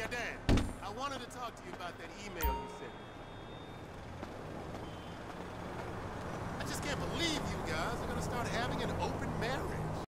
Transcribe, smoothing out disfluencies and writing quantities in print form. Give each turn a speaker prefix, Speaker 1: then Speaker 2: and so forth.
Speaker 1: Yeah, Dan. I wanted to talk to you about that email you sent me. I just can't believe you guys are gonna start having an open marriage.